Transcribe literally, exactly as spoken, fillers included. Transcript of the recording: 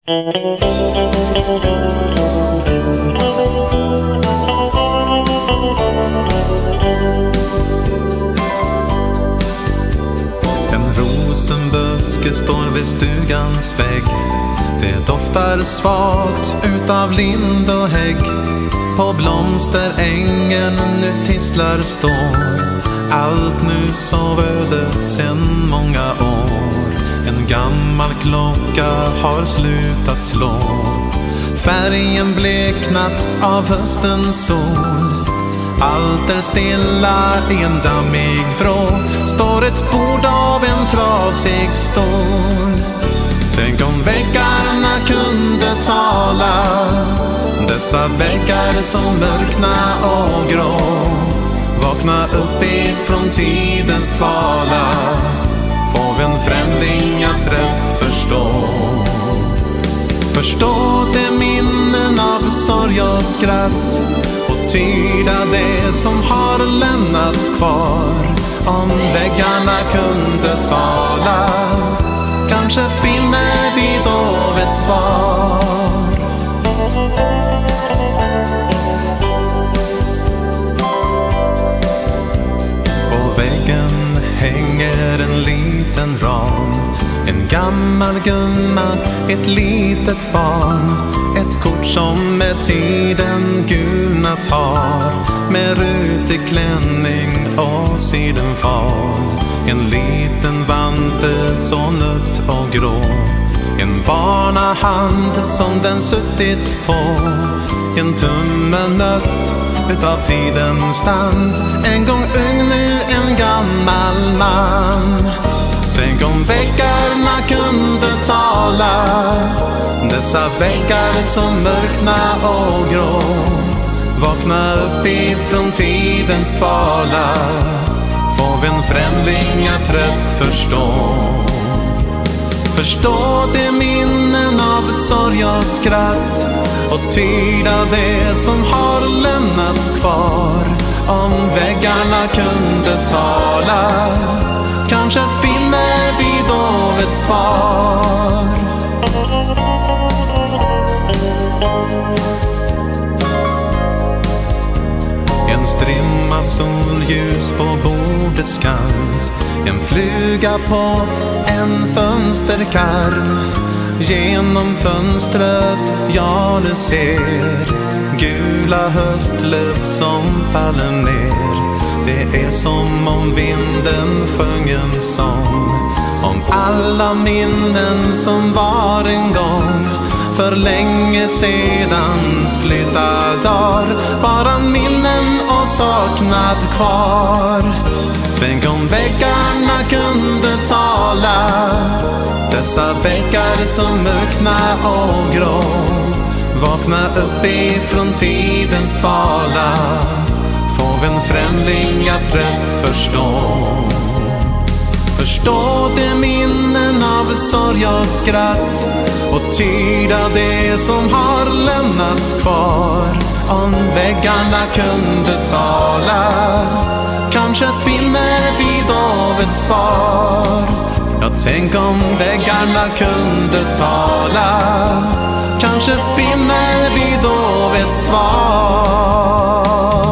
En rosenbuske står vid stugans vägg. Det doftar svagt utav lind och hägg. På blomsterängen nu tisslar står. Allt nu så öde sen många år. En gammal klocka har slutat slå. Färgen bleknat av höstens sol. Allt är stilla i en dammig vrå. Står ett bord av en trasig stol. Tänk om väggarna kunde tala. Dessa väggar som mörkna och grå. Vakna upp ifrån tidens tvala. Får en främling att rätt förstå. Förstå de minnen av sorg och skratt. Och tyda det som har lämnats kvar. Om väggarna kunde tala. Kanske finner vi då ett svar. På väggen hänger en liten ram. En gammal gumma, ett litet barn. Ett kort som med tiden gulnat har. Med rutig klänning och sidenfar. En liten vante så nött och grå. En barnahand som den suttit på. En tumme nött utav tidens stand. En gång ung, nu en gammal man. Tänk om väggarna kunde tala. Dessa väggar som mörkna och grå. Vakna upp ifrån tidens tvala. Får en främling att rätt förstå. Förstå de minnen av sorg och skratt. Och tyda det som har lämnats kvar. Om väggarna kunde tala. Kanske finner vi då ett svar. En strimma solljus på bordets kant. En fluga på en fönsterkarm. Genom fönstret, ja du ser. Gula höstlöv som faller ner. Det är som om vinden sjöng en sång. Om alla minnen som var en gång. För länge sedan flyttar. Bara minnen och saknad kvar. Tänk om väggarna kunde tala. Dessa väggar som mörkna och grå. Vakna upp ifrån tidens tvala. Får en främling att rätt förstå. Förstå de minnen av sorg och skratt. Och tyda det som har lämnats kvar. Om väggarna kunde tala. Kanske finner vi då ett svar. Ja, tänk om väggarna kunde tala. Kanske finner vi då ett svar.